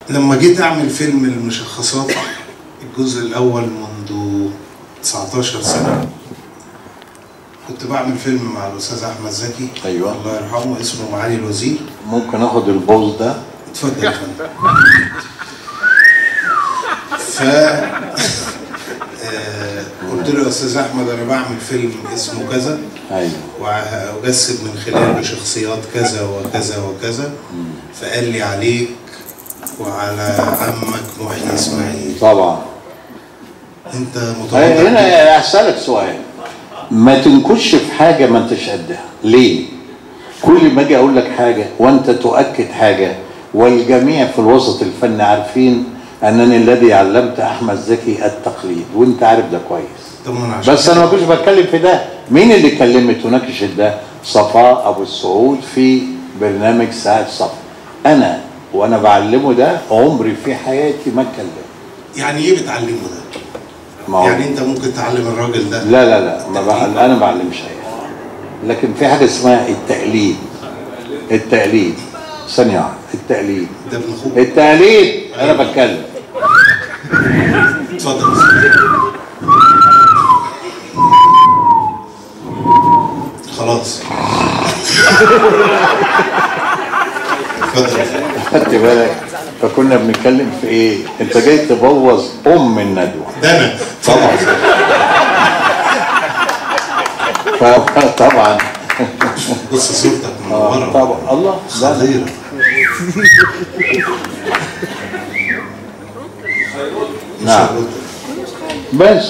لما جيت اعمل فيلم المشخصات الجزء الاول منذ 19 سنة، كنت بعمل فيلم مع الاستاذ احمد زكي. ايوه الله يرحمه، اسمه معالي الوزير. ممكن اخد البوز ده؟ اتفضل يا فندم. قلت له يا استاذ احمد انا بعمل فيلم اسمه كذا، ايوه، واجسد من خلاله شخصيات كذا وكذا وكذا. فقال لي عليك وعلى عمك محيي اسماعيل. طبعا. انت متواضع. هنا اسالك سؤال، ما تنكش في حاجه ما انتش قدها ليه؟ كل ما اجي اقول لك حاجه وانت تؤكد حاجه، والجميع في الوسط الفني عارفين انني الذي علمت احمد زكي التقليد، وانت عارف ده كويس. بس انا ما كنتش بتكلم في ده. مين اللي كلمت وناقشت ده؟ صفاء ابو السعود في برنامج ساعة صفا. انا وانا بعلمه ده عمري في حياتي ما اتكلم. يعني ايه بتعلمه ده؟ يعني انت ممكن تعلم الراجل ده؟ لا لا لا، انا ما بعلمش حاجه، لكن في حاجه اسمها التقليد. التقليد ثانيه واحده، التقليد ده ابن اخوك. التقليد انا بتكلم. اتفضل. خلاص. اتفضل. خدت بالك؟ فكنا بنتكلم في ايه؟ انت جاي تبوظ الندوه. ده انا طبعا. طبعا. بص صورتك منوره. طبعا. الله خطيره. نعم. بس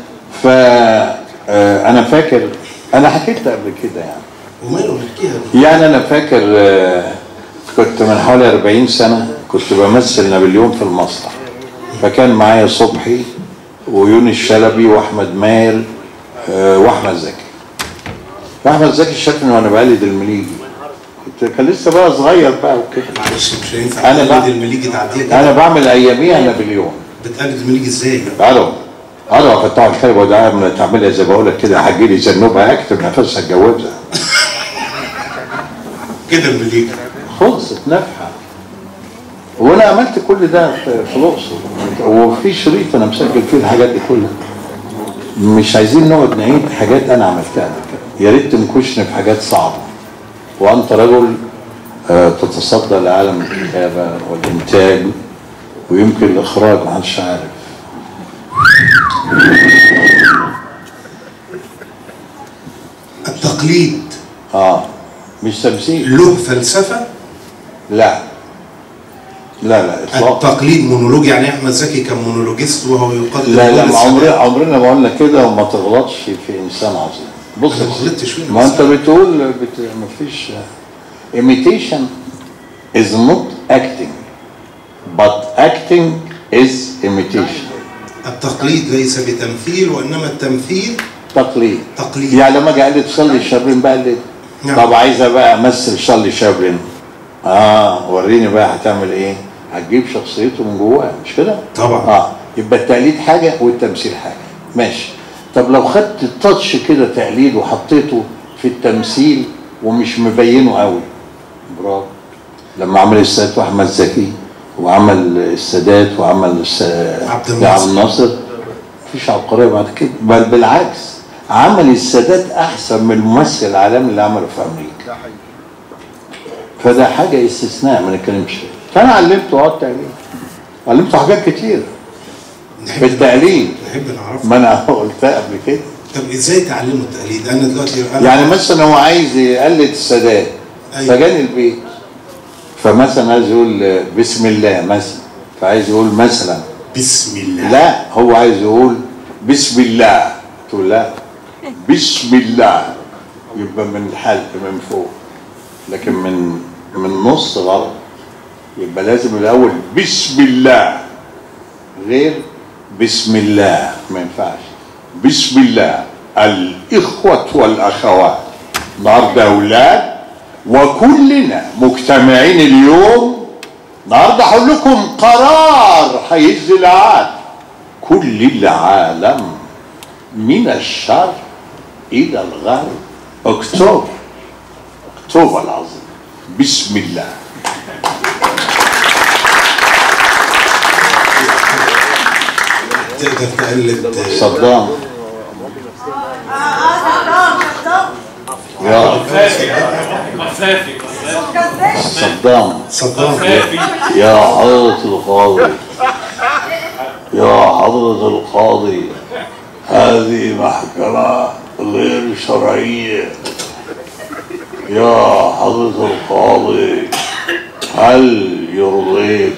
انا فاكر، انا حكيت قبل كده يعني. وماله نحكيها؟ يعني انا فاكر كنت من حوالي 40 سنه كنت بمثل نابليون في المسرح، فكان معايا صبحي ويونس شلبي واحمد ماهر واحمد زكي. احمد زكي شافني وانا بقلد المليجي، كان لسه بقى صغير بقى وكده. معلش مش هينفع تقلد المليجي تعديه. انا بعمل اياميها نابليون. بتقلد المليجي ازاي؟ الو فتح الكلب وده تعملها زي بقول لك كده، هتجي لي زنوبه اكتب نفسها اتجوزها. كده المليجي خلصت نفحه. وانا عملت كل ده في الاقصر، وفي شريط انا مسجل فيه الحاجات دي كلها. مش عايزين نقعد نعيد حاجات انا عملتها، يا ريت تنكشني في حاجات صعبه. وانت رجل تتصدى لعالم الكتابه والانتاج ويمكن الاخراج، ما حدش عارف. التقليد مش تمثيل، له فلسفه؟ لا لا لا اطلاقا. التقليد مونولوج، يعني احمد زكي كان مونولوجيست وهو يقدم. لا عمرنا ما قلنا كده، وما تغلطش في انسان عظيم. بص انا ما غلطتش فيه. ما انت بتقول ما فيش imitation is not acting but acting is imitation. التقليد ليس بتمثيل، وانما التمثيل تقليد. يعني لما اجي اقلد شارلي شابلن بقلد. نعم. طب عايزه بقى امثل شارلي شابلن، وريني بقى هتعمل ايه؟ هتجيب شخصيته من جواه، مش كده؟ طبعا. يبقى التقليد حاجه والتمثيل حاجه، ماشي. طب لو خدت التاتش كده تقليد وحطيته في التمثيل ومش مبينه قوي، برافو. لما عمل السادات واحمد زكي وعمل السادات وعمل عبد الناصر، مفيش عبقريه بعد كده، بل بالعكس عمل السادات احسن من الممثل العالمي اللي عمله في امريكا. فده حاجه استثناء ما نتكلمش فيها. فانا علمته التقليد، علمته حاجات كتير في التقليد. نحب نعرفها. ما انا قلتها قبل كده. طب ازاي تعلموا التقليد؟ انا دلوقتي يعني مثلا هو عايز يقلد السادات. أيوة. فجاني البيت، فمثلا عايز يقول بسم الله مثلا، فعايز يقول مثلا بسم الله. لا هو عايز يقول بسم الله، تقول لا بسم الله، يبقى من الحلق من فوق، لكن من نص غلط. يبقى لازم الاول بسم الله، غير بسم الله، ما ينفعش. بسم الله. الاخوه والاخوات، النهارده اولاد وكلنا مجتمعين اليوم. النهارده هقول لكم قرار هيهز العالم، كل العالم من الشرق الى الغرب. اكتوبر العظيم. بسم الله. تقدر تقلد صدام. يا صدام. يا حضرة القاضي، يا حضرة القاضي، هذه محكمة غير شرعية. يا حضرة القاضي، هل يرضيك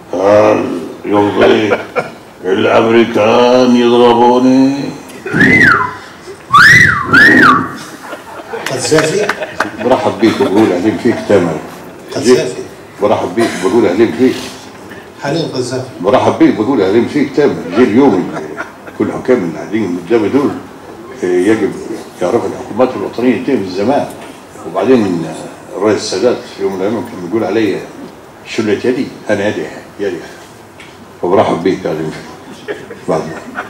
الأمريكان يضربوني؟ قذافي؟ برحب بيك وبقول أهلين فيك تامر. قذافي؟ برحب بيك وبقول أهلين فيك. حاليا قذافي. برحب بيك وبقول أهلين فيك تامر. جه اليوم كل حكام اللي قاعدين قدامي دول يجب يعرفوا الحكومات الوطنية تنتهي من زمان. وبعدين الرئيس السادات في يوم من الأيام كان بيقول عليا شلة يدي، أنا يدي. وبرحب بيك أهلين فيك. بعد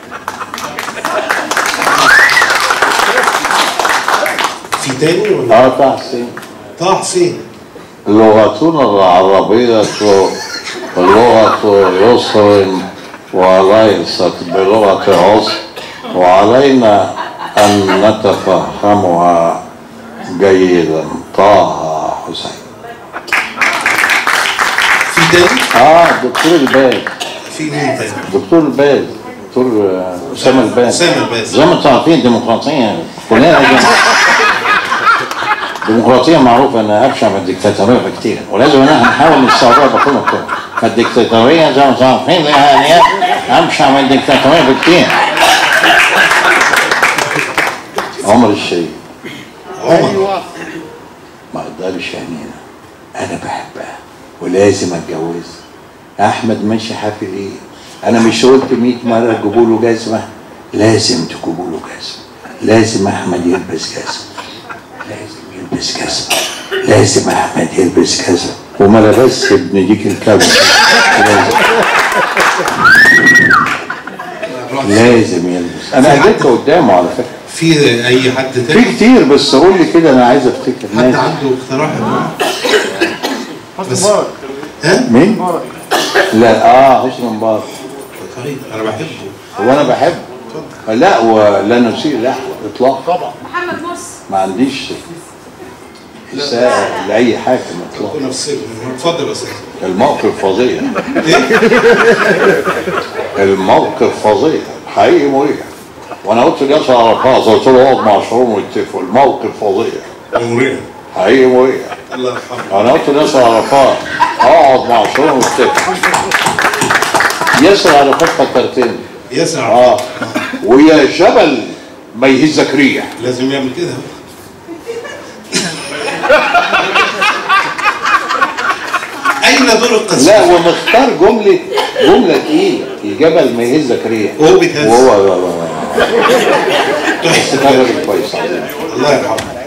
في تاني ولا؟ طه حسين. طه حسين. لغتنا العربية لغة يسر وليست بلغة عسر، وعلينا أن نتفهمها جيدا. طه حسين. في تاني؟ دكتور الباز. في مين تاني؟ دكتور الباز، دكتور أسامة الباز. زي ما انتم عارفين الديمقراطية كلنا الديمقراطية معروفة انها ابشع من الديكتاتورية بكتير، ولازم ان احنا نحاول نستوعبها بكل الطرق. فالديكتاتورية زي ما انتم عارفين لها ابشع من الديكتاتورية بكتير. عمر الشريف. عمر. ما اقدرش يعني انا بحبها ولازم اتجوزها. احمد ماشي حافي ليه؟ انا مش قلت 100 مرة تجيبوا له جزمة؟ لازم تجيبوا له جزمة. لازم احمد يلبس جزمة. لازم احمد يلبس جزمة. وما لبسش ابن ديك الكلب. لازم يلبس. انا قدرت قدامه على فكرة. في اي حد تاني؟ في كتير، بس قول لي كده انا عايز افتكر حد عنده اقتراح؟ حسني مبارك. مين؟ لا حسني مبارك. طيب انا بحبه. وانا بحبه. لا ولا نسيء لا اطلاقا. طبعا. محمد مرسي. ما عنديش إساءة لأي حاكم إطلاقا. كنا في سجن. اتفضل يا استاذ. الموقف فظيع. ايه؟ الموقف فظيع حقيقي مريح. وانا قلت لياسر عرفات قلت له اقعد مع شروم واتفقوا. الموقف فظيع مريح. حقيقي مريح. الله يرحمه. انا قلت لياسر عرفات اقعد مع شروم واتفقوا. ياسر عرفات فكرتني. ياسر عرفات. ويا جبل ما يهزك ريح. لازم يعمل كده. اين دور القذافي؟ لا ومختار جملة تقيلة. الجبل ما يهزك ريح. وهو بيتهز. وهو بس ده راجل كويس. الله يرحمه.